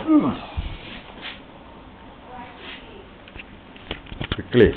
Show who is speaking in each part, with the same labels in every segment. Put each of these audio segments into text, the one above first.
Speaker 1: Quickly.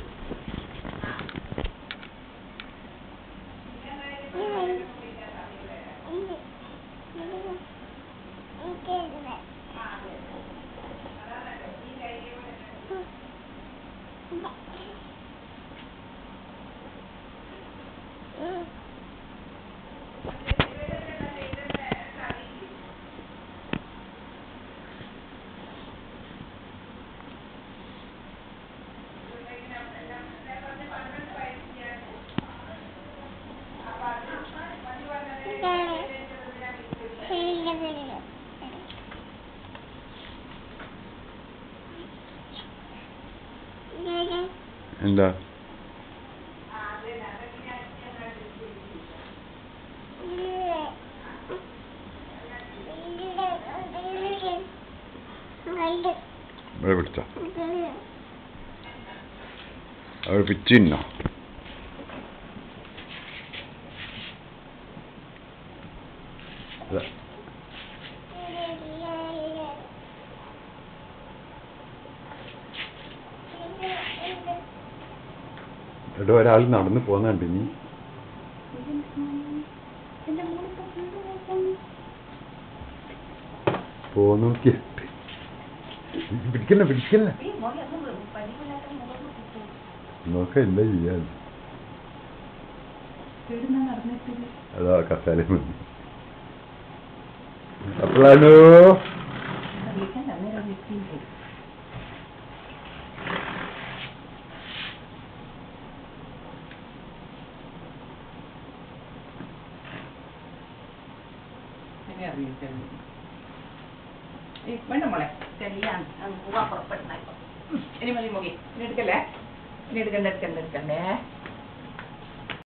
Speaker 1: എന്താ ഇവിടെ പിടിച്ച അവിടെ പിച്ചിന്നോ ഇവിടെ ഒരാൾ നടന്നു പോകുന്നുണ്ട് നീ പോന്നോക്കിയ പിടിക്കല്ല പിടിക്കല്ല നോക്ക എന്താ ചെയ്യാൻ അതാ കസാല അപ്പോഴാണോ
Speaker 2: വേണ്ട മോളെ ചെല്ലിയാണ് പോവാ പുറപ്പെടുന്ന ഇനി മതി മോകി ഇനി എടുക്കല്ലേ ഇനി എടുക്കണ്ടേ